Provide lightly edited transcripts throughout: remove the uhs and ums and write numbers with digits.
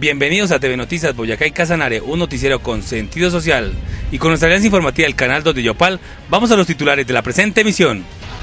Bienvenidos a TV Noticias Boyacá y Casanare, un noticiero con sentido social. Y con nuestra alianza informativa del Canal 2 de Yopal, vamos a los titulares de la presente emisión.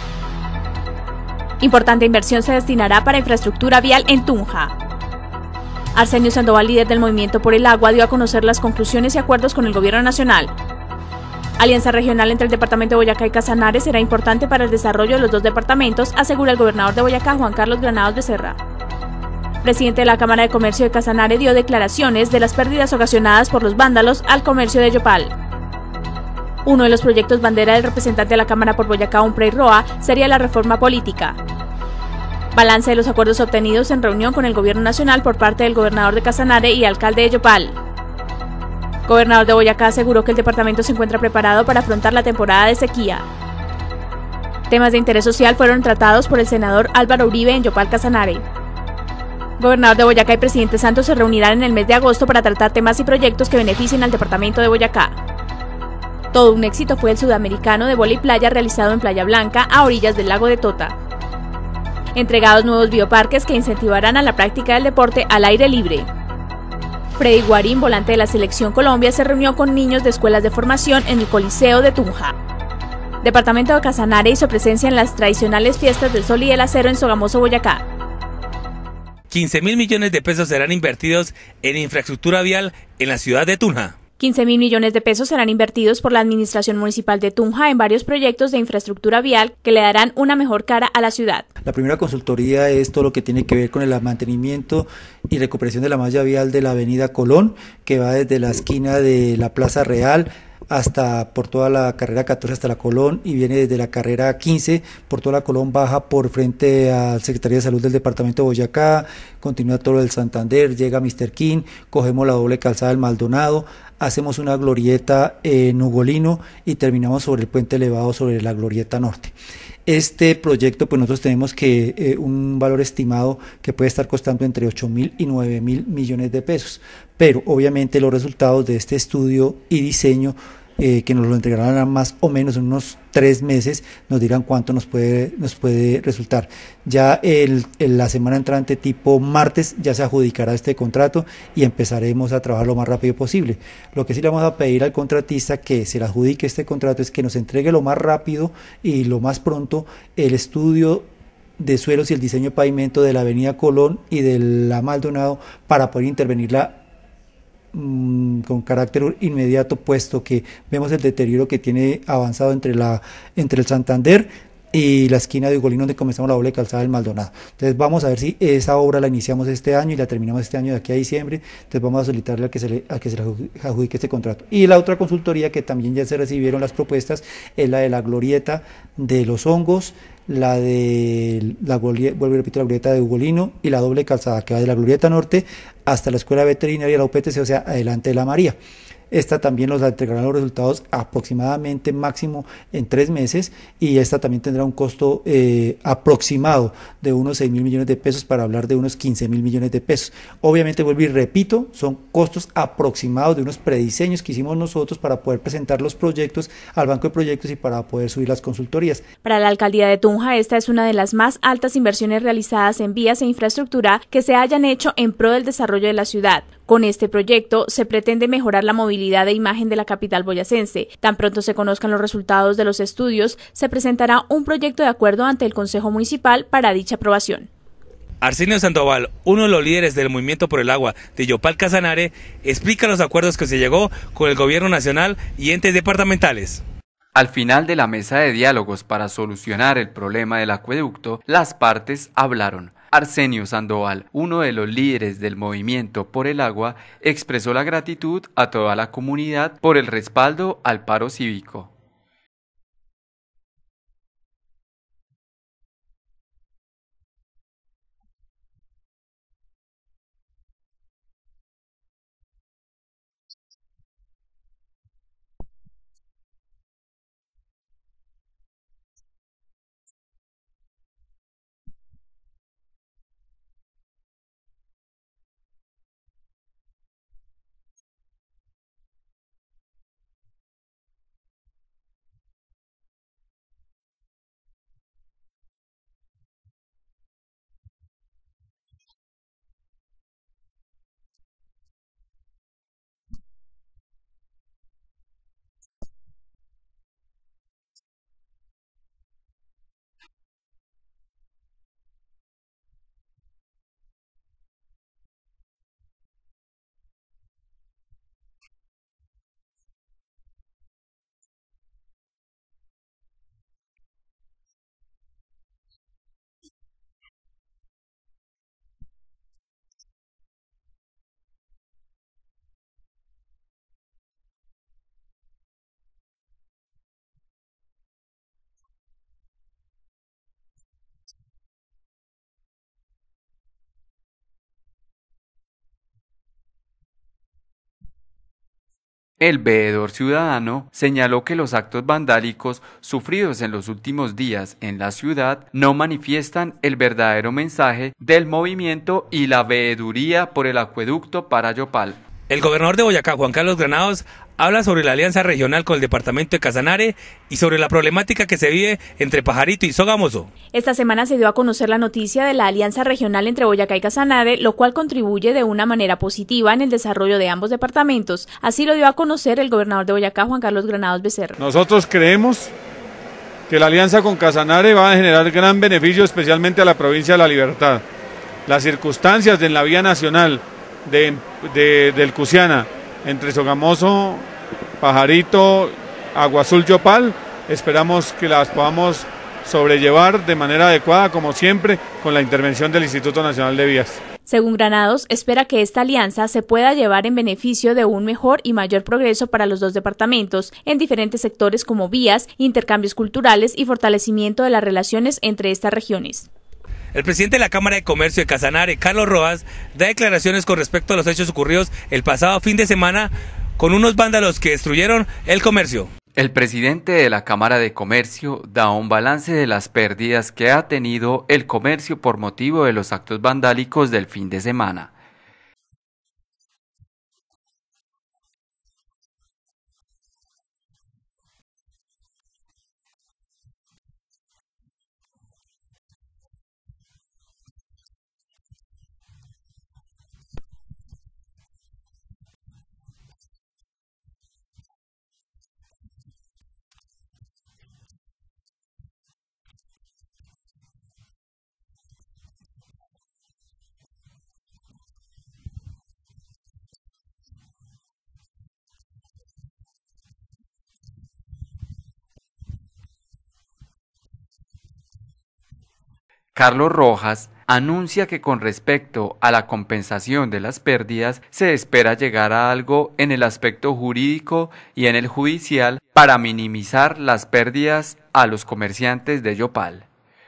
Importante inversión se destinará para infraestructura vial en Tunja. Arsenio Sandoval, líder del Movimiento por el Agua, dio a conocer las conclusiones y acuerdos con el Gobierno Nacional. Alianza regional entre el departamento de Boyacá y Casanare será importante para el desarrollo de los dos departamentos, asegura el gobernador de Boyacá, Juan Carlos Granados Becerra. Presidente de la Cámara de Comercio de Casanare dio declaraciones de las pérdidas ocasionadas por los vándalos al comercio de Yopal. Uno de los proyectos bandera del representante de la Cámara por Boyacá, Umprey Roa, sería la reforma política. Balance de los acuerdos obtenidos en reunión con el Gobierno Nacional por parte del gobernador de Casanare y alcalde de Yopal. Gobernador de Boyacá aseguró que el departamento se encuentra preparado para afrontar la temporada de sequía. Temas de interés social fueron tratados por el senador Álvaro Uribe en Yopal, Casanare. Gobernador de Boyacá y presidente Santos se reunirán en el mes de agosto para tratar temas y proyectos que beneficien al departamento de Boyacá. Todo un éxito fue el sudamericano de vóley playa realizado en Playa Blanca, a orillas del lago de Tota. Entregados nuevos bioparques que incentivarán a la práctica del deporte al aire libre. Freddy Guarín, volante de la Selección Colombia, se reunió con niños de escuelas de formación en el Coliseo de Tunja. Departamento de Casanare hizo presencia en las tradicionales fiestas del Sol y el Acero en Sogamoso, Boyacá. 15.000 millones de pesos serán invertidos en infraestructura vial en la ciudad de Tunja. 15.000 millones de pesos serán invertidos por la Administración Municipal de Tunja en varios proyectos de infraestructura vial que le darán una mejor cara a la ciudad. La primera consultoría es todo lo que tiene que ver con el mantenimiento y recuperación de la malla vial de la avenida Colón, que va desde la esquina de la Plaza Real hasta por toda la carrera 14 hasta la Colón, y viene desde la carrera 15 por toda la Colón, baja por frente al Secretaría de Salud del departamento de Boyacá, continúa todo el Santander, llega a Mr. King, cogemos la doble calzada del Maldonado, hacemos una glorieta en Ugolino y terminamos sobre el puente elevado sobre la glorieta norte. Este proyecto, pues nosotros tenemos que un valor estimado que puede estar costando entre 8.000 y 9.000 millones de pesos, pero obviamente los resultados de este estudio y diseño que nos lo entregarán más o menos en unos 3 meses, nos dirán cuánto nos puede resultar. Ya en la semana entrante, tipo martes, ya se adjudicará este contrato y empezaremos a trabajar lo más rápido posible. Lo que sí le vamos a pedir al contratista que se le adjudique este contrato es que nos entregue lo más rápido y lo más pronto el estudio de suelos y el diseño de pavimento de la avenida Colón y de la Maldonado para poder intervenirla con carácter inmediato, puesto que vemos el deterioro que tiene avanzado entre el Santander y la esquina de Ugolino, donde comenzamos la doble calzada del Maldonado. Entonces vamos a ver si esa obra la iniciamos este año y la terminamos este año de aquí a diciembre. Entonces vamos a solicitarle a que se le adjudique este contrato. Y la otra consultoría que también ya se recibieron las propuestas es la de la glorieta de los Hongos, la de vuelvo y repito, la glorieta de Ugolino y la doble calzada que va de la glorieta norte hasta la escuela veterinaria, la UPTC, o sea, adelante de la María. Esta también nos entregará los resultados aproximadamente máximo en 3 meses, y esta también tendrá un costo aproximado de unos 6.000 millones de pesos para hablar de unos 15.000 millones de pesos. Obviamente, vuelvo y repito, son costos aproximados de unos prediseños que hicimos nosotros para poder presentar los proyectos al banco de proyectos y para poder subir las consultorías. Para la alcaldía de Tunja, esta es una de las más altas inversiones realizadas en vías e infraestructura que se hayan hecho en pro del desarrollo de la ciudad. Con este proyecto se pretende mejorar la movilidad e imagen de la capital boyacense. Tan pronto se conozcan los resultados de los estudios, se presentará un proyecto de acuerdo ante el Consejo Municipal para dicha aprobación. Arsenio Sandoval, uno de los líderes del Movimiento por el Agua de Yopal, Casanare, explica los acuerdos que se llegó con el Gobierno Nacional y entes departamentales. Al final de la mesa de diálogos para solucionar el problema del acueducto, las partes hablaron. Arsenio Sandoval, uno de los líderes del Movimiento por el Agua, expresó la gratitud a toda la comunidad por el respaldo al paro cívico. El veedor ciudadano señaló que los actos vandálicos sufridos en los últimos días en la ciudad no manifiestan el verdadero mensaje del movimiento y la veeduría por el acueducto para Yopal. El gobernador de Boyacá, Juan Carlos Granados, habla sobre la alianza regional con el departamento de Casanare y sobre la problemática que se vive entre Pajarito y Sogamoso. Esta semana se dio a conocer la noticia de la alianza regional entre Boyacá y Casanare, lo cual contribuye de una manera positiva en el desarrollo de ambos departamentos. Así lo dio a conocer el gobernador de Boyacá, Juan Carlos Granados Becerra. Nosotros creemos que la alianza con Casanare va a generar gran beneficio especialmente a la provincia de La Libertad. Las circunstancias de la vía nacional del Cusiana entre Sogamoso, Pajarito, Agua Azul, Yopal, esperamos que las podamos sobrellevar de manera adecuada, como siempre, con la intervención del Instituto Nacional de Vías. Según Granados, espera que esta alianza se pueda llevar en beneficio de un mejor y mayor progreso para los dos departamentos en diferentes sectores como vías, intercambios culturales y fortalecimiento de las relaciones entre estas regiones. El presidente de la Cámara de Comercio de Casanare, Carlos Rojas, da declaraciones con respecto a los hechos ocurridos el pasado fin de semana con unos vándalos que destruyeron el comercio. El presidente de la Cámara de Comercio da un balance de las pérdidas que ha tenido el comercio por motivo de los actos vandálicos del fin de semana. Carlos Rojas anuncia que con respecto a la compensación de las pérdidas se espera llegar a algo en el aspecto jurídico y en el judicial para minimizar las pérdidas a los comerciantes de Yopal.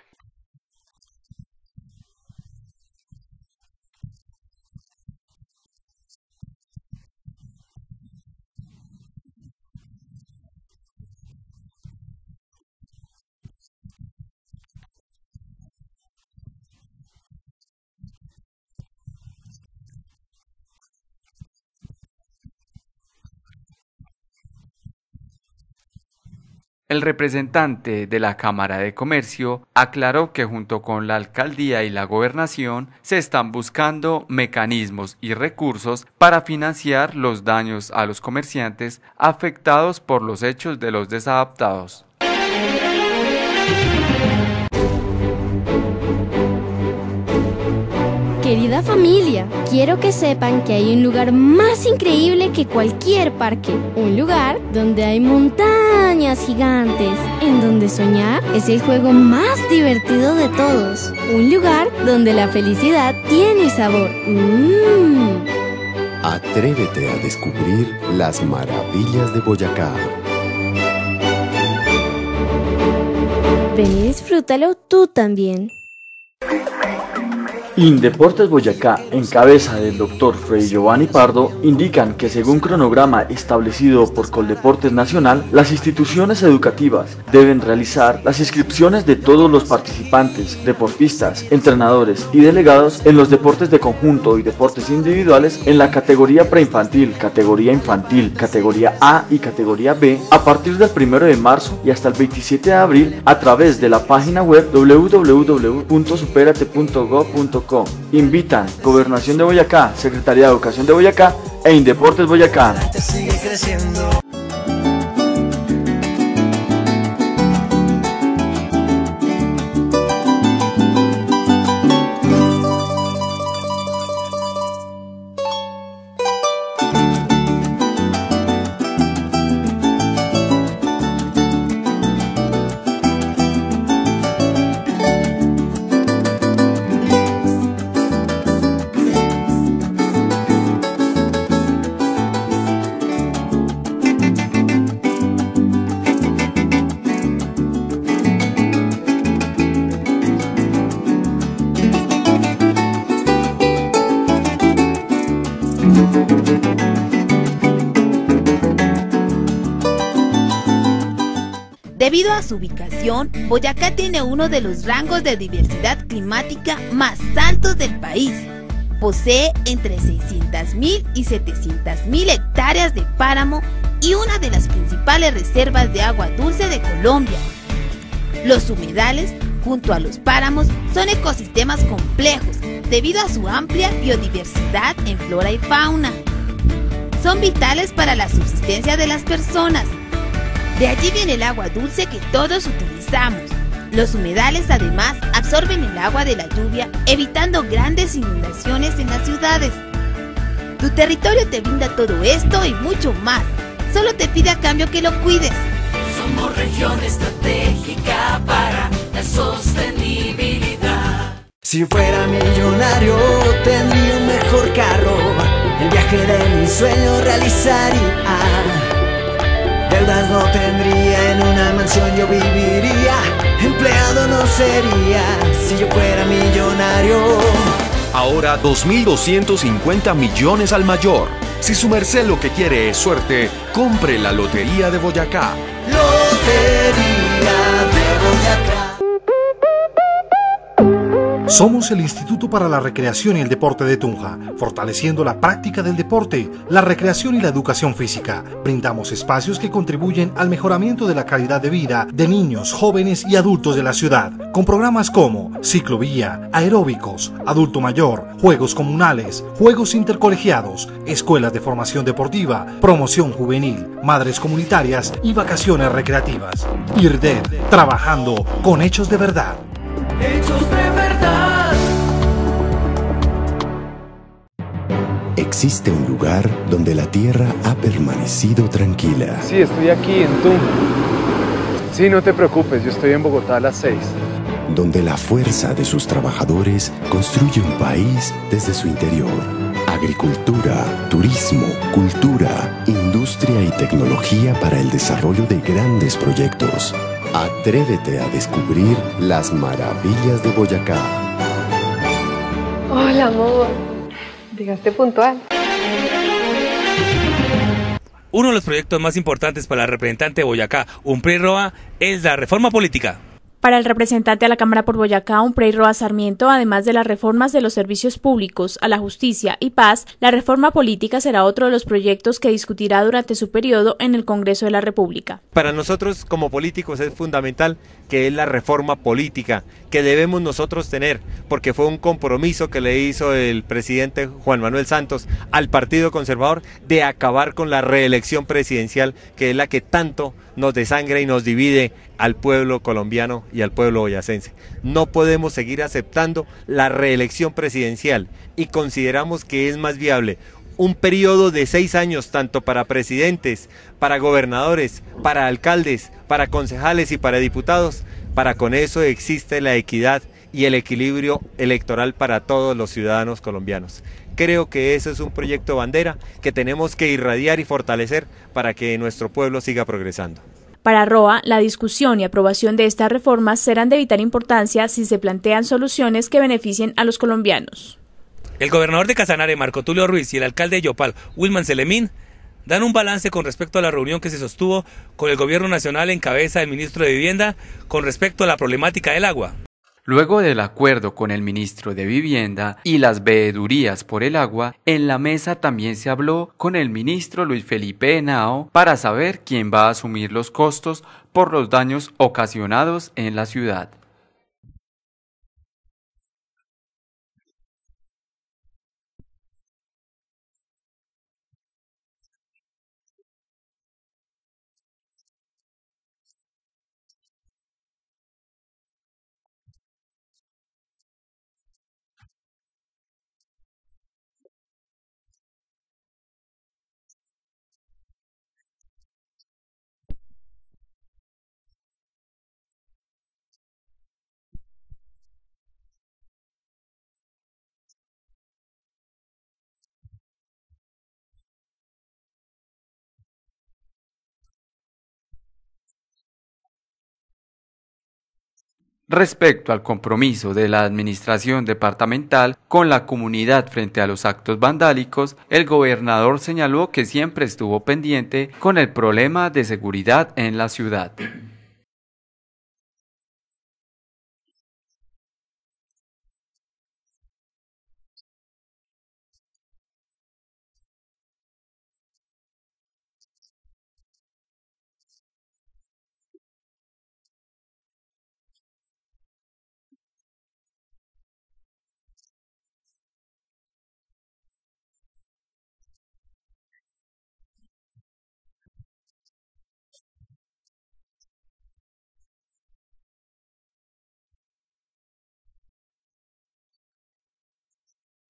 El representante de la Cámara de Comercio aclaró que junto con la alcaldía y la gobernación se están buscando mecanismos y recursos para financiar los daños a los comerciantes afectados por los hechos de los desadaptados. Querida familia, quiero que sepan que hay un lugar más increíble que cualquier parque. Un lugar donde hay montañas gigantes, en donde soñar es el juego más divertido de todos. Un lugar donde la felicidad tiene sabor. Atrévete a descubrir las maravillas de Boyacá. Ven y disfrútalo tú también. Indeportes Boyacá, en cabeza del Dr. Fray Giovanni Pardo, indican que según cronograma establecido por Coldeportes Nacional, las instituciones educativas deben realizar las inscripciones de todos los participantes, deportistas, entrenadores y delegados en los deportes de conjunto y deportes individuales en la categoría preinfantil, categoría infantil, categoría A y categoría B a partir del 1 de marzo y hasta el 27 de abril a través de la página web www.superate.gov.co. Invitan Gobernación de Boyacá, Secretaría de Educación de Boyacá e Indeportes Boyacá. Debido a su ubicación, Boyacá tiene uno de los rangos de diversidad climática más altos del país. Posee entre 600.000 y 700.000 hectáreas de páramo y una de las principales reservas de agua dulce de Colombia. Los humedales, junto a los páramos, son ecosistemas complejos debido a su amplia biodiversidad en flora y fauna. Son vitales para la subsistencia de las personas. De allí viene el agua dulce que todos utilizamos. Los humedales además absorben el agua de la lluvia, evitando grandes inundaciones en las ciudades. Tu territorio te brinda todo esto y mucho más. Solo te pide a cambio que lo cuides. Somos región estratégica para la sostenibilidad. Si yo fuera millonario tendría un mejor carro, el viaje de mis sueños realizaría. Deudas no tendría, en una mansión yo viviría, empleado no sería, si yo fuera millonario. Ahora 2.250 millones al mayor. Si su merced lo que quiere es suerte, compre la Lotería de Boyacá. Lotería de Boyacá. Somos el Instituto para la Recreación y el Deporte de Tunja, fortaleciendo la práctica del deporte, la recreación y la educación física. Brindamos espacios que contribuyen al mejoramiento de la calidad de vida de niños, jóvenes y adultos de la ciudad, con programas como ciclovía, aeróbicos, adulto mayor, juegos comunales, juegos intercolegiados, escuelas de formación deportiva, promoción juvenil, madres comunitarias y vacaciones recreativas. IRDED, trabajando con hechos de verdad. Hechos de verdad. Existe un lugar donde la tierra ha permanecido tranquila. Sí, estoy aquí en Tunja. Sí, no te preocupes, yo estoy en Bogotá a las 6. Donde la fuerza de sus trabajadores construye un país desde su interior. Agricultura, turismo, cultura, industria y tecnología para el desarrollo de grandes proyectos. Atrévete a descubrir las maravillas de Boyacá. Hola, amor. Llegaste puntual. Uno de los proyectos más importantes para la representante de Boyacá, Umprey Roa, es la reforma política. Para el representante a la Cámara por Boyacá, Umprey Roa Sarmiento, además de las reformas de los servicios públicos, a la justicia y paz, la reforma política será otro de los proyectos que discutirá durante su periodo en el Congreso de la República. Para nosotros como políticos es fundamental que es la reforma política que debemos nosotros tener, porque fue un compromiso que le hizo el presidente Juan Manuel Santos al Partido Conservador de acabar con la reelección presidencial, que es la que tanto nos desangra y nos divide al pueblo colombiano y al pueblo boyacense. No podemos seguir aceptando la reelección presidencial y consideramos que es más viable un periodo de 6 años tanto para presidentes, para gobernadores, para alcaldes, para concejales y para diputados. Para con eso existe la equidad y el equilibrio electoral para todos los ciudadanos colombianos. Creo que ese es un proyecto bandera que tenemos que irradiar y fortalecer para que nuestro pueblo siga progresando. Para Roa, la discusión y aprobación de estas reformas serán de vital importancia si se plantean soluciones que beneficien a los colombianos. El gobernador de Casanare, Marco Tulio Ruiz, y el alcalde de Yopal, Wilman Selemín, dan un balance con respecto a la reunión que se sostuvo con el gobierno nacional en cabeza del ministro de Vivienda con respecto a la problemática del agua. Luego del acuerdo con el ministro de Vivienda y las veedurías por el agua, en la mesa también se habló con el ministro Luis Felipe Henao para saber quién va a asumir los costos por los daños ocasionados en la ciudad. Respecto al compromiso de la administración departamental con la comunidad frente a los actos vandálicos, el gobernador señaló que siempre estuvo pendiente con el problema de seguridad en la ciudad.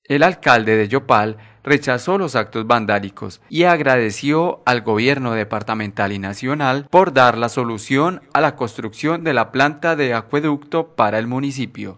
El alcalde de Yopal rechazó los actos vandálicos y agradeció al gobierno departamental y nacional por dar la solución a la construcción de la planta de acueducto para el municipio.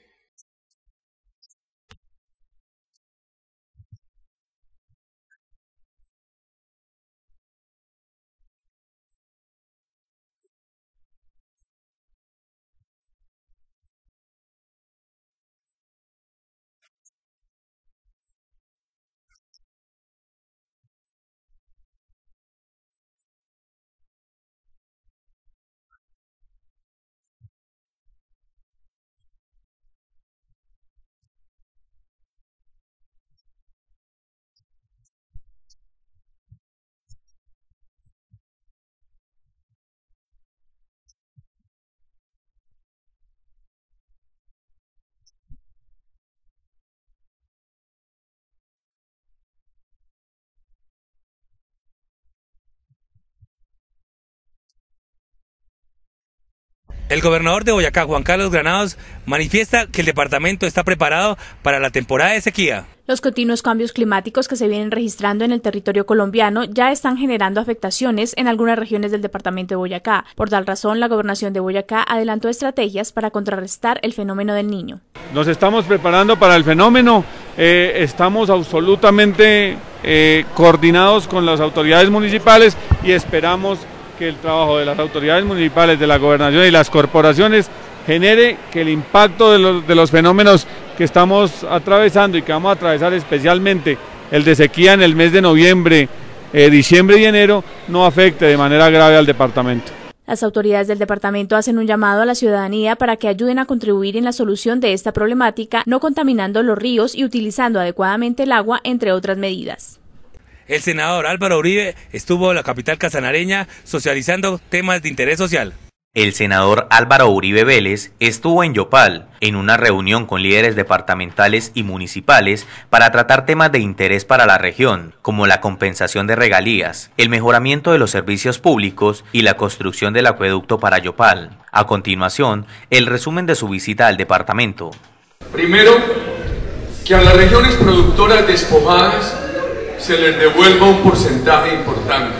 El gobernador de Boyacá, Juan Carlos Granados, manifiesta que el departamento está preparado para la temporada de sequía. Los continuos cambios climáticos que se vienen registrando en el territorio colombiano ya están generando afectaciones en algunas regiones del departamento de Boyacá. Por tal razón, la gobernación de Boyacá adelantó estrategias para contrarrestar el fenómeno del Niño. Nos estamos preparando para el fenómeno, estamos absolutamente coordinados con las autoridades municipales y esperamos que el trabajo de las autoridades municipales, de la gobernación y las corporaciones genere que el impacto de los fenómenos que estamos atravesando y que vamos a atravesar, especialmente el de sequía en el mes de noviembre, diciembre y enero, no afecte de manera grave al departamento. Las autoridades del departamento hacen un llamado a la ciudadanía para que ayuden a contribuir en la solución de esta problemática, no contaminando los ríos y utilizando adecuadamente el agua, entre otras medidas. El senador Álvaro Uribe estuvo en la capital casanareña socializando temas de interés social. El senador Álvaro Uribe Vélez estuvo en Yopal en una reunión con líderes departamentales y municipales para tratar temas de interés para la región, como la compensación de regalías, el mejoramiento de los servicios públicos y la construcción del acueducto para Yopal. A continuación, el resumen de su visita al departamento. Primero, que a las regiones productoras despojadas se les devuelva un porcentaje importante.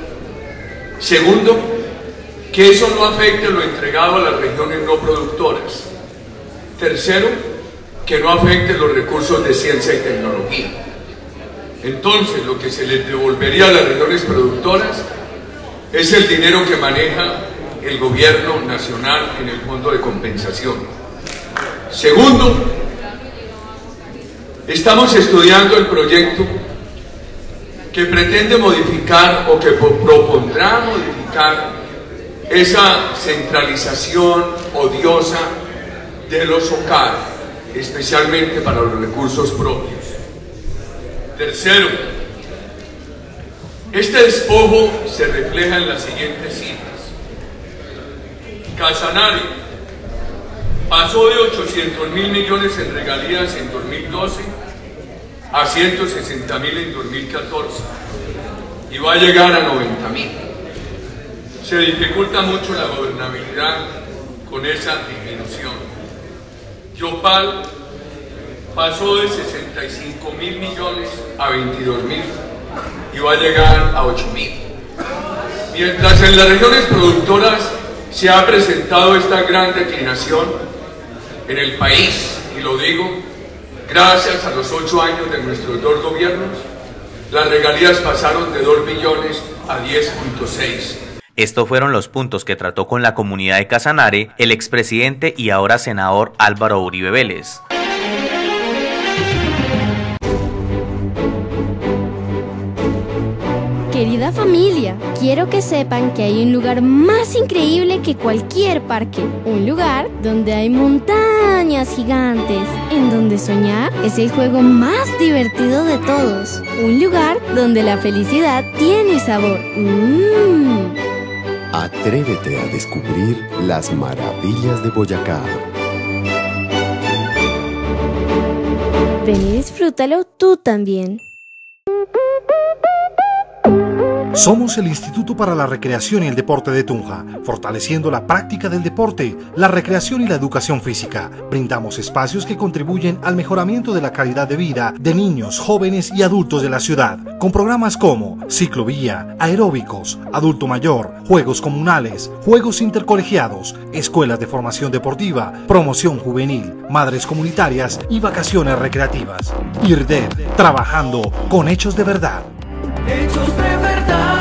Segundo, que eso no afecte lo entregado a las regiones no productoras. Tercero, que no afecte los recursos de ciencia y tecnología. Entonces, lo que se les devolvería a las regiones productoras es el dinero que maneja el gobierno nacional en el fondo de compensación. Segundo, estamos estudiando el proyecto que pretende modificar o que propondrá modificar esa centralización odiosa de los OCAR, especialmente para los recursos propios. Tercero, este despojo se refleja en las siguientes cifras. Casanare pasó de 800.000 millones en regalías en 2012 a 160.000 en 2014 y va a llegar a 90.000. Se dificulta mucho la gobernabilidad con esa disminución. Yopal pasó de 65.000 millones a 22.000 y va a llegar a 8.000. Mientras en las regiones productoras se ha presentado esta gran declinación en el país, y lo digo, gracias a los 8 años de nuestros dos gobiernos, las regalías pasaron de 2 billones a 10.6. Estos fueron los puntos que trató con la comunidad de Casanare el expresidente y ahora senador Álvaro Uribe Vélez. Querida familia, quiero que sepan que hay un lugar más increíble que cualquier parque. Un lugar donde hay montañas gigantes, en donde soñar es el juego más divertido de todos. Un lugar donde la felicidad tiene sabor. Atrévete a descubrir las maravillas de Boyacá. Ven y disfrútalo tú también. Somos el Instituto para la Recreación y el Deporte de Tunja, fortaleciendo la práctica del deporte, la recreación y la educación física. Brindamos espacios que contribuyen al mejoramiento de la calidad de vida de niños, jóvenes y adultos de la ciudad, con programas como ciclovía, aeróbicos, adulto mayor, juegos comunales, juegos intercolegiados, escuelas de formación deportiva, promoción juvenil, madres comunitarias y vacaciones recreativas. IRDEP, trabajando con hechos de verdad. Hechos de verdad.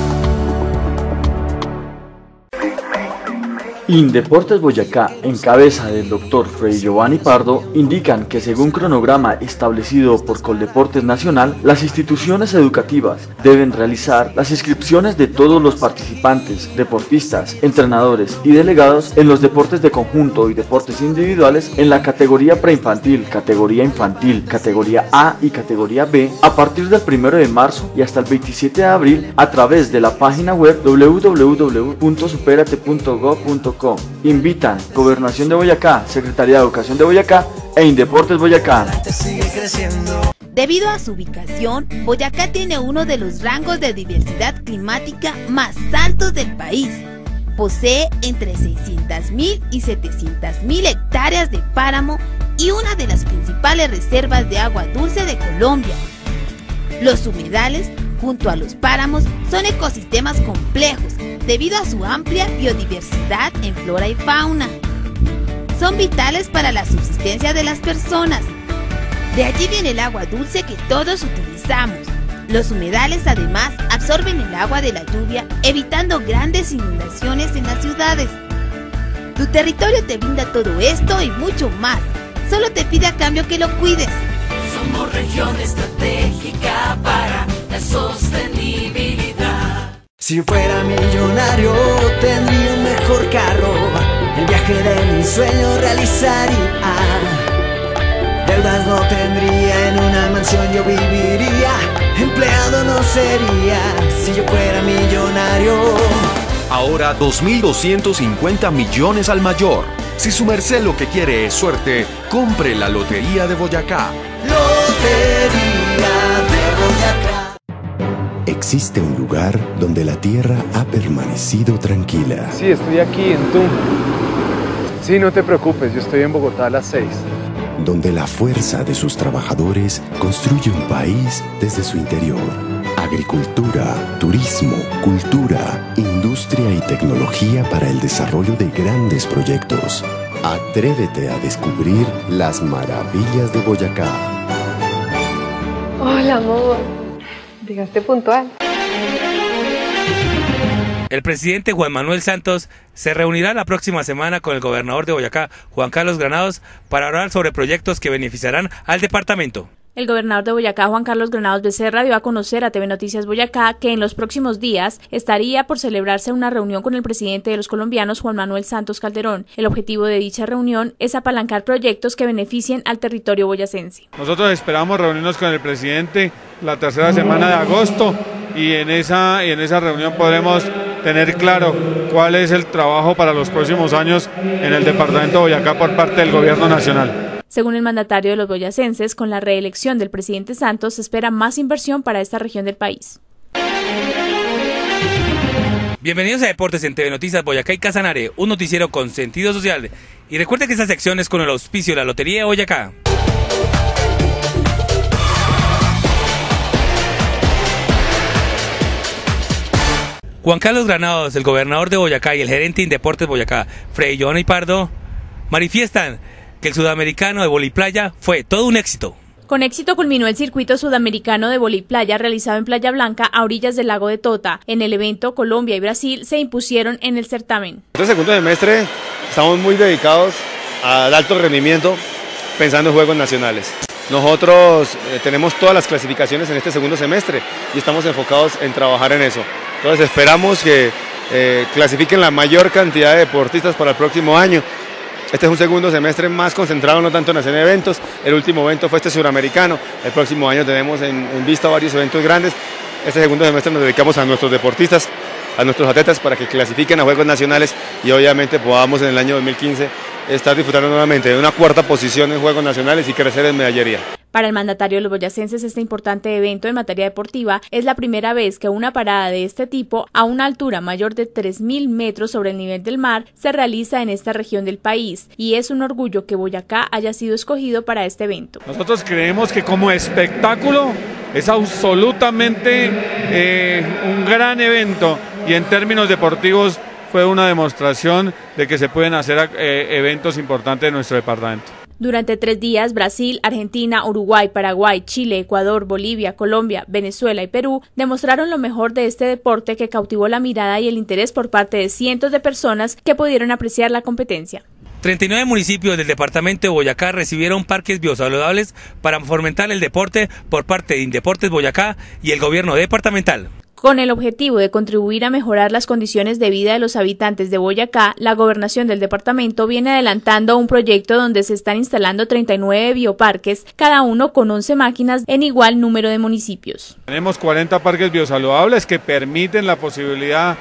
Indeportes Boyacá, en cabeza del Dr. Fray Giovanni Pardo, indican que según cronograma establecido por Coldeportes Nacional, las instituciones educativas deben realizar las inscripciones de todos los participantes, deportistas, entrenadores y delegados en los deportes de conjunto y deportes individuales en la categoría preinfantil, categoría infantil, categoría A y categoría B a partir del 1 de marzo y hasta el 27 de abril a través de la página web www.superate.gov.co. Invitan Gobernación de Boyacá, Secretaría de Educación de Boyacá e Indeportes Boyacá. Debido a su ubicación, Boyacá tiene uno de los rangos de diversidad climática más altos del país. Posee entre 600.000 y 700.000 hectáreas de páramo y una de las principales reservas de agua dulce de Colombia. Los humedales, junto a los páramos, son ecosistemas complejos debido a su amplia biodiversidad en flora y fauna. Son vitales para la subsistencia de las personas. De allí viene el agua dulce que todos utilizamos. Los humedales además absorben el agua de la lluvia, evitando grandes inundaciones en las ciudades. Tu territorio te brinda todo esto y mucho más. Solo te pide a cambio que lo cuides. Somos región estratégica para la sostenibilidad. Si fuera millonario tendría un mejor carro, el viaje de mis sueños realizaría. Deudas no tendría, en una mansión yo viviría, empleado no sería si yo fuera millonario. Ahora 2.250 millones al mayor. Si su merced lo que quiere es suerte, compre la Lotería de Boyacá. Lotería de Boyacá. Existe un lugar donde la tierra ha permanecido tranquila. Sí, estoy aquí en Tunja. Sí, no te preocupes, yo estoy en Bogotá a las 6. Donde la fuerza de sus trabajadores construye un país desde su interior. Agricultura, turismo, cultura, industria y tecnología para el desarrollo de grandes proyectos. Atrévete a descubrir las maravillas de Boyacá. Hola, amor. Llegaste puntual. El presidente Juan Manuel Santos se reunirá la próxima semana con el gobernador de Boyacá, Juan Carlos Granados, para hablar sobre proyectos que beneficiarán al departamento. El gobernador de Boyacá, Juan Carlos Granados Becerra, dio a conocer a TV Noticias Boyacá que en los próximos días estaría por celebrarse una reunión con el presidente de los colombianos, Juan Manuel Santos Calderón. El objetivo de dicha reunión es apalancar proyectos que beneficien al territorio boyacense. Nosotros esperamos reunirnos con el presidente la tercera semana de agosto y en esa reunión podremos tener claro cuál es el trabajo para los próximos años en el departamento de Boyacá por parte del gobierno nacional. Según el mandatario de los boyacenses, con la reelección del presidente Santos se espera más inversión para esta región del país. Bienvenidos a Deportes en TV Noticias Boyacá y Casanare, un noticiero con sentido social. Y recuerde que esta sección es con el auspicio de la Lotería de Boyacá. Juan Carlos Granados, el gobernador de Boyacá, y el gerente de Indeportes Boyacá, Fray Giovanni Pardo, manifiestan que el sudamericano de voliplaya fue todo un éxito. Con éxito culminó el circuito sudamericano de voliplaya realizado en Playa Blanca a orillas del lago de Tota. En el evento, Colombia y Brasil se impusieron en el certamen. Este segundo semestre estamos muy dedicados al alto rendimiento pensando en juegos nacionales. Nosotros tenemos todas las clasificaciones en este segundo semestre y estamos enfocados en trabajar en eso. Entonces esperamos que clasifiquen la mayor cantidad de deportistas para el próximo año. Este es un segundo semestre más concentrado no tanto en hacer eventos, el último evento fue este suramericano, el próximo año tenemos en vista varios eventos grandes. Este segundo semestre nos dedicamos a nuestros deportistas, a nuestros atletas para que clasifiquen a Juegos Nacionales y obviamente podamos en el año 2015 estar disfrutando nuevamente de una cuarta posición en Juegos Nacionales y crecer en medallería. Para el mandatario de los boyacenses, este importante evento en materia deportiva es la primera vez que una parada de este tipo, a una altura mayor de 3.000 metros sobre el nivel del mar, se realiza en esta región del país, y es un orgullo que Boyacá haya sido escogido para este evento. Nosotros creemos que como espectáculo es absolutamente un gran evento, y en términos deportivos fue una demostración de que se pueden hacer eventos importantes en nuestro departamento. Durante 3 días, Brasil, Argentina, Uruguay, Paraguay, Chile, Ecuador, Bolivia, Colombia, Venezuela y Perú demostraron lo mejor de este deporte que cautivó la mirada y el interés por parte de cientos de personas que pudieron apreciar la competencia. 39 municipios del departamento de Boyacá recibieron parques biosaludables para fomentar el deporte por parte de Indeportes Boyacá y el gobierno departamental. Con el objetivo de contribuir a mejorar las condiciones de vida de los habitantes de Boyacá, la gobernación del departamento viene adelantando un proyecto donde se están instalando 39 bioparques, cada uno con 11 máquinas en igual número de municipios. Tenemos 40 parques biosaludables que permiten la posibilidad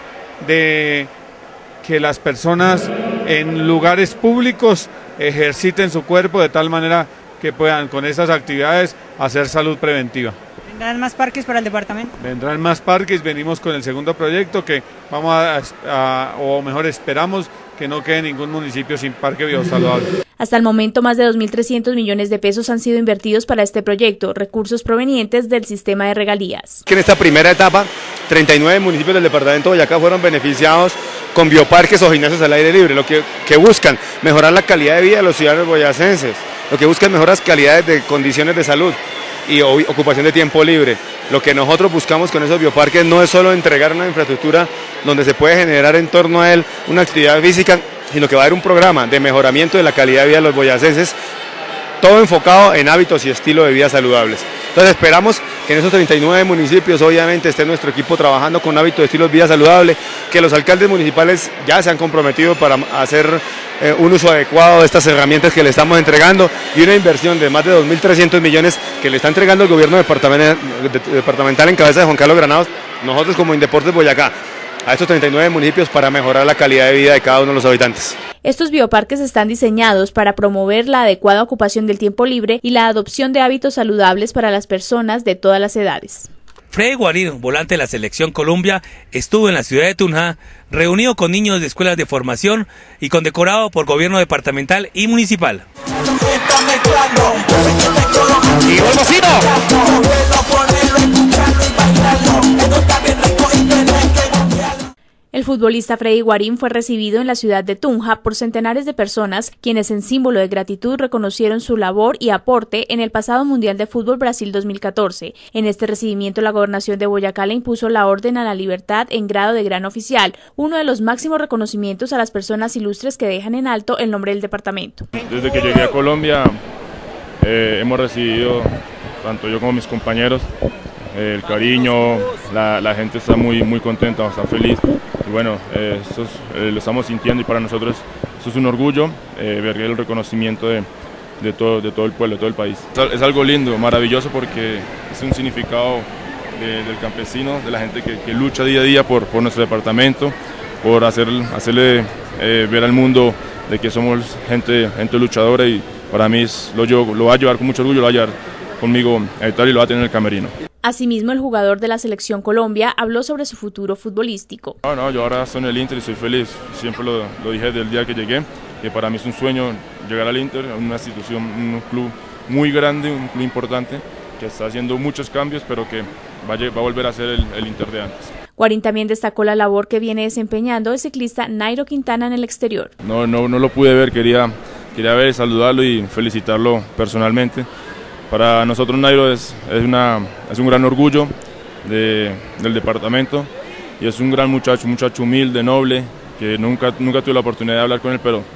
de que las personas en lugares públicos ejerciten su cuerpo de tal manera que puedan con esas actividades hacer salud preventiva. ¿Vendrán más parques para el departamento? Vendrán más parques, venimos con el segundo proyecto que vamos o mejor esperamos que no quede ningún municipio sin parque biosaludable. Hasta el momento, más de 2.300 millones de pesos han sido invertidos para este proyecto, recursos provenientes del sistema de regalías. En esta primera etapa, 39 municipios del departamento de Boyacá fueron beneficiados con bioparques o gimnasios al aire libre, lo que buscan mejorar la calidad de vida de los ciudadanos boyacenses, lo que buscan mejorar las calidades de condiciones de salud y ocupación de tiempo libre. Lo que nosotros buscamos con esos bioparques no es solo entregar una infraestructura donde se puede generar en torno a él una actividad física, sino que va a haber un programa de mejoramiento de la calidad de vida de los boyacenses, todo enfocado en hábitos y estilo de vida saludables. Entonces esperamos que en esos 39 municipios obviamente esté nuestro equipo trabajando con hábitos de estilo de vida saludable, que los alcaldes municipales ya se han comprometido para hacer un uso adecuado de estas herramientas que le estamos entregando y una inversión de más de 2.300 millones que le está entregando el gobierno departamental en cabeza de Juan Carlos Granados, nosotros como Indeportes Boyacá, a estos 39 municipios para mejorar la calidad de vida de cada uno de los habitantes. Estos bioparques están diseñados para promover la adecuada ocupación del tiempo libre y la adopción de hábitos saludables para las personas de todas las edades. Freddy Guarín, volante de la Selección Colombia, estuvo en la ciudad de Tunja, reunido con niños de escuelas de formación y condecorado por gobierno departamental y municipal. El futbolista Freddy Guarín fue recibido en la ciudad de Tunja por centenares de personas, quienes en símbolo de gratitud reconocieron su labor y aporte en el pasado Mundial de Fútbol Brasil 2014. En este recibimiento, la gobernación de Boyacá le impuso la Orden a la Libertad en grado de gran oficial, uno de los máximos reconocimientos a las personas ilustres que dejan en alto el nombre del departamento. Desde que llegué a Colombia hemos recibido, tanto yo como mis compañeros, el cariño, la gente está muy contenta, está feliz. Y bueno, lo estamos sintiendo y para nosotros esto es un orgullo ver el reconocimiento de todo el pueblo, de todo el país. Es algo lindo, maravilloso porque es un significado del campesino, de la gente que lucha día a día por nuestro departamento, por hacerle ver al mundo de que somos gente luchadora y para mí lo va a llevar con mucho orgullo, lo va a llevar conmigo a Italia y lo va a tener en el camerino. Asimismo, el jugador de la Selección Colombia habló sobre su futuro futbolístico. Yo ahora estoy en el Inter y soy feliz, siempre lo dije desde el día que llegué, que para mí es un sueño llegar al Inter, una institución, un club muy grande, un club importante, que está haciendo muchos cambios, pero que va a volver a ser el Inter de antes. Guarín también destacó la labor que viene desempeñando el ciclista Nairo Quintana en el exterior. No lo pude ver, quería ver, saludarlo y felicitarlo personalmente. Para nosotros Nairo es un gran orgullo del departamento y es un gran muchacho, humilde, noble, que nunca tuve la oportunidad de hablar con él, pero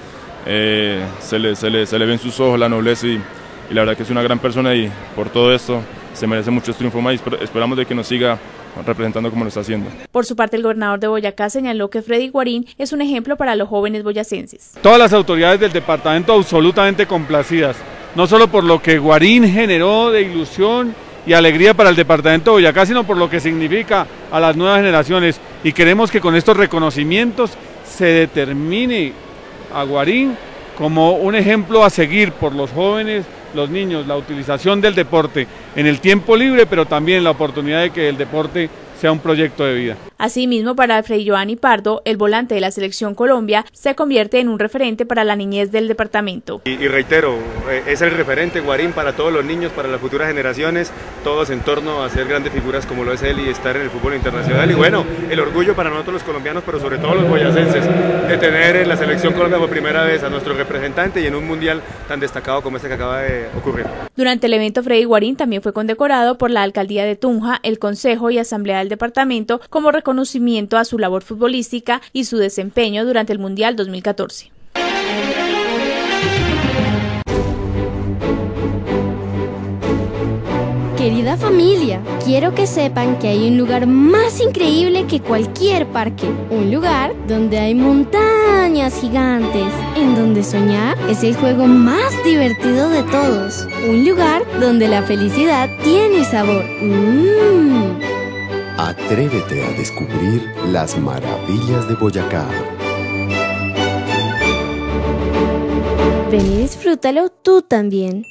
se le ve en sus ojos la nobleza y la verdad que es una gran persona y por todo esto se merece muchos triunfos más y esperamos de que nos siga representando como lo está haciendo. Por su parte, el gobernador de Boyacá señaló que Freddy Guarín es un ejemplo para los jóvenes boyacenses. Todas las autoridades del departamento absolutamente complacidas, no solo por lo que Guarín generó de ilusión y alegría para el departamento de Boyacá, sino por lo que significa a las nuevas generaciones. Y queremos que con estos reconocimientos se determine a Guarín como un ejemplo a seguir por los jóvenes los niños la utilización del deporte en el tiempo libre, pero también la oportunidad de que el deporte sea un proyecto de vida. Asimismo, para Fray Giovanni Pardo, el volante de la Selección Colombia se convierte en un referente para la niñez del departamento. Y reitero, es el referente Guarín para todos los niños, para las futuras generaciones, todos en torno a ser grandes figuras como lo es él y estar en el fútbol internacional. Y bueno, el orgullo para nosotros los colombianos, pero sobre todo los boyacenses, de tener en la Selección Colombia por primera vez a nuestro representante y en un mundial tan destacado como este que acaba de ocurrir. Durante el evento, Freddy Guarín también fue condecorado por la Alcaldía de Tunja, el Consejo y Asamblea del departamento como reconocimiento a su labor futbolística y su desempeño durante el Mundial 2014. Querida familia, quiero que sepan que hay un lugar más increíble que cualquier parque. Un lugar donde hay montañas gigantes, en donde soñar es el juego más divertido de todos. Un lugar donde la felicidad tiene sabor. Atrévete a descubrir las maravillas de Boyacá. Ven y disfrútalo tú también.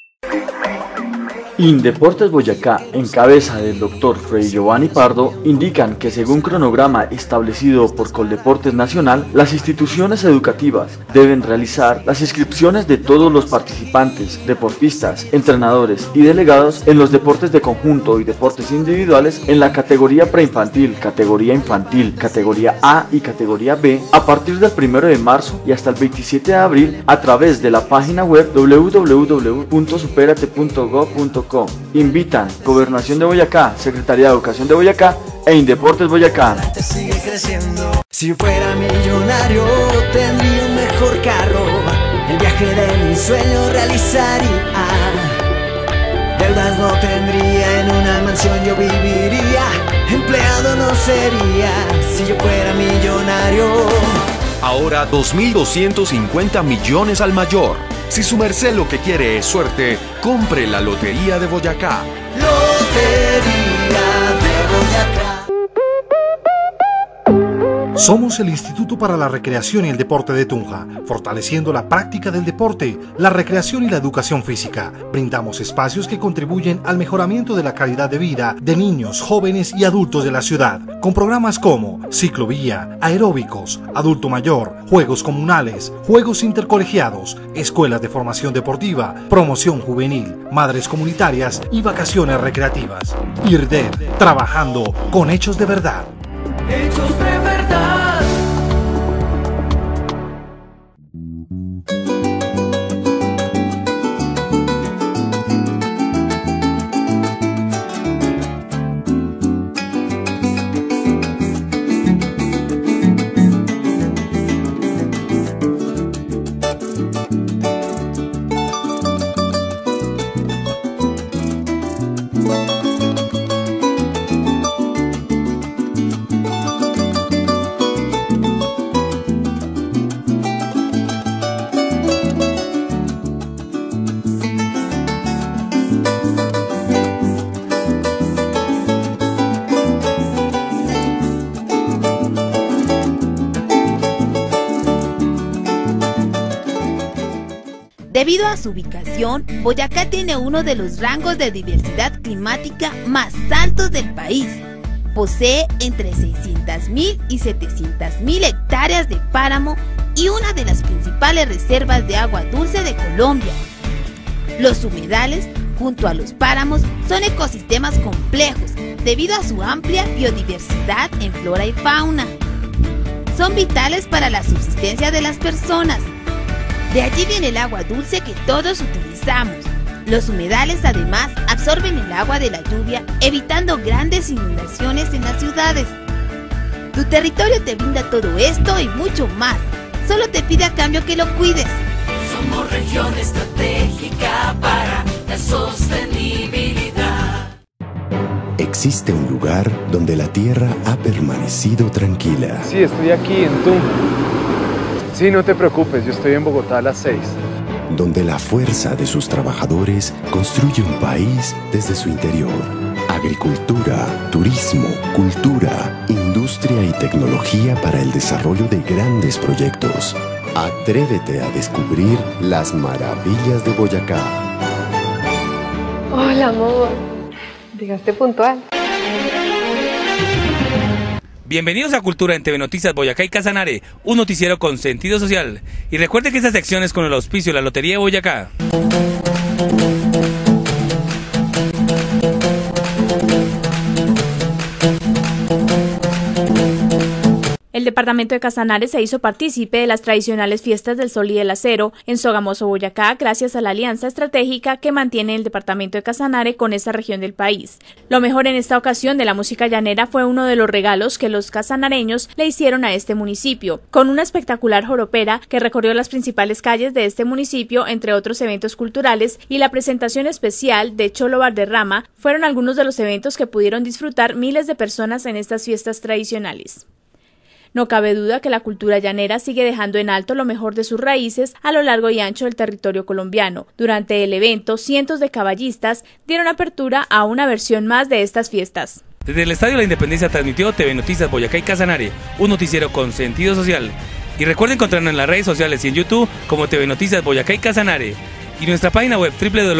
Indeportes Boyacá, en cabeza del Dr. Fray Giovanni Pardo, indican que según cronograma establecido por Coldeportes Nacional, las instituciones educativas deben realizar las inscripciones de todos los participantes, deportistas, entrenadores y delegados en los deportes de conjunto y deportes individuales en la categoría preinfantil, categoría infantil, categoría A y categoría B a partir del 1 de marzo y hasta el 27 de abril a través de la página web www.superate.gov.co. Invitan Gobernación de Boyacá, Secretaría de Educación de Boyacá e Indeportes Boyacá. Si yo fuera millonario tendría un mejor carro, el viaje de mis sueños realizaría. Deudas no tendría, en una mansión yo viviría, empleado no sería si yo fuera millonario. Ahora 2.250 millones al mayor. Si su merced lo que quiere es suerte, compre la Lotería de Boyacá. Lotería de Boyacá. Somos el Instituto para la Recreación y el Deporte de Tunja, fortaleciendo la práctica del deporte, la recreación y la educación física. Brindamos espacios que contribuyen al mejoramiento de la calidad de vida de niños, jóvenes y adultos de la ciudad, con programas como ciclovía, aeróbicos, adulto mayor, juegos comunales, juegos intercolegiados, escuelas de formación deportiva, promoción juvenil, madres comunitarias y vacaciones recreativas. IRDEP, trabajando con hechos de verdad. Hechos de verdad. Debido a su ubicación, Boyacá tiene uno de los rangos de diversidad climática más altos del país. Posee entre 600.000 y 700.000 hectáreas de páramo y una de las principales reservas de agua dulce de Colombia. Los humedales, junto a los páramos, son ecosistemas complejos debido a su amplia biodiversidad en flora y fauna. Son vitales para la subsistencia de las personas. De allí viene el agua dulce que todos utilizamos. Los humedales además absorben el agua de la lluvia, evitando grandes inundaciones en las ciudades. Tu territorio te brinda todo esto y mucho más. Solo te pide a cambio que lo cuides. Somos región estratégica para la sostenibilidad. Existe un lugar donde la tierra ha permanecido tranquila. Sí, estoy aquí en Tunja. Sí, no te preocupes, yo estoy en Bogotá a las 6. Donde la fuerza de sus trabajadores construye un país desde su interior. Agricultura, turismo, cultura, industria y tecnología para el desarrollo de grandes proyectos. Atrévete a descubrir las maravillas de Boyacá. Hola, amor. Llegaste puntual. Bienvenidos a Cultura en TV Noticias Boyacá y Casanare, un noticiero con sentido social. Y recuerde que esta sección es con el auspicio de la Lotería de Boyacá. El departamento de Casanare se hizo partícipe de las tradicionales fiestas del Sol y del Acero en Sogamoso, Boyacá, gracias a la alianza estratégica que mantiene el departamento de Casanare con esta región del país. Lo mejor en esta ocasión de la música llanera fue uno de los regalos que los casanareños le hicieron a este municipio, con una espectacular joropera que recorrió las principales calles de este municipio, entre otros eventos culturales, y la presentación especial de Cholo Valderrama fueron algunos de los eventos que pudieron disfrutar miles de personas en estas fiestas tradicionales. No cabe duda que la cultura llanera sigue dejando en alto lo mejor de sus raíces a lo largo y ancho del territorio colombiano. Durante el evento, cientos de caballistas dieron apertura a una versión más de estas fiestas. Desde el Estadio de la Independencia transmitió TV Noticias Boyacá y Casanare, un noticiero con sentido social. Y recuerden encontrarnos en las redes sociales y en YouTube como TV Noticias Boyacá y Casanare. Y nuestra página web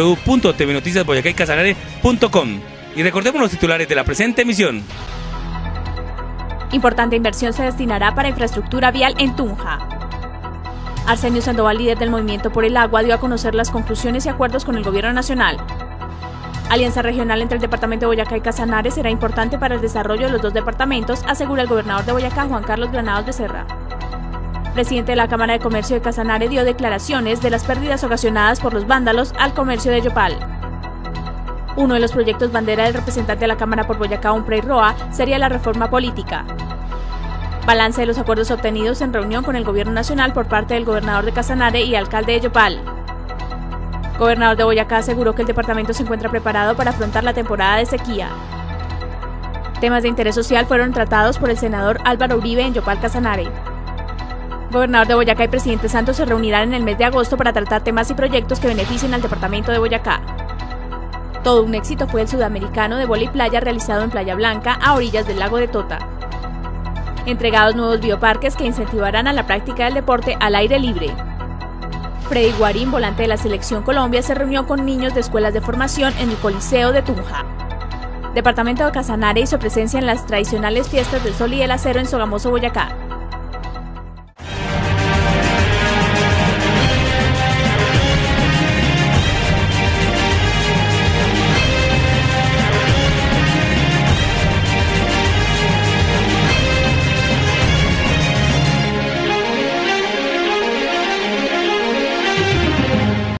www.tvnoticiasboyacaycasanare.com. Y recordemos los titulares de la presente emisión. Importante inversión se destinará para infraestructura vial en Tunja. Arsenio Sandoval, líder del Movimiento por el Agua, dio a conocer las conclusiones y acuerdos con el Gobierno Nacional. Alianza regional entre el departamento de Boyacá y Casanare será importante para el desarrollo de los dos departamentos, asegura el gobernador de Boyacá, Juan Carlos Granados Becerra. Presidente de la Cámara de Comercio de Casanare dio declaraciones de las pérdidas ocasionadas por los vándalos al comercio de Yopal. Uno de los proyectos bandera del representante de la Cámara por Boyacá, Umprey Roa, sería la reforma política. Balance de los acuerdos obtenidos en reunión con el Gobierno Nacional por parte del gobernador de Casanare y alcalde de Yopal. Gobernador de Boyacá aseguró que el departamento se encuentra preparado para afrontar la temporada de sequía. Temas de interés social fueron tratados por el senador Álvaro Uribe en Yopal, Casanare. Gobernador de Boyacá y presidente Santos se reunirán en el mes de agosto para tratar temas y proyectos que beneficien al departamento de Boyacá. Todo un éxito fue el sudamericano de vóley playa realizado en Playa Blanca, a orillas del lago de Tota. Entregados nuevos bioparques que incentivarán a la práctica del deporte al aire libre. Freddy Guarín, volante de la Selección Colombia, se reunió con niños de escuelas de formación en el Coliseo de Tunja. Departamento de Casanare hizo presencia en las tradicionales fiestas del Sol y del Acero en Sogamoso, Boyacá.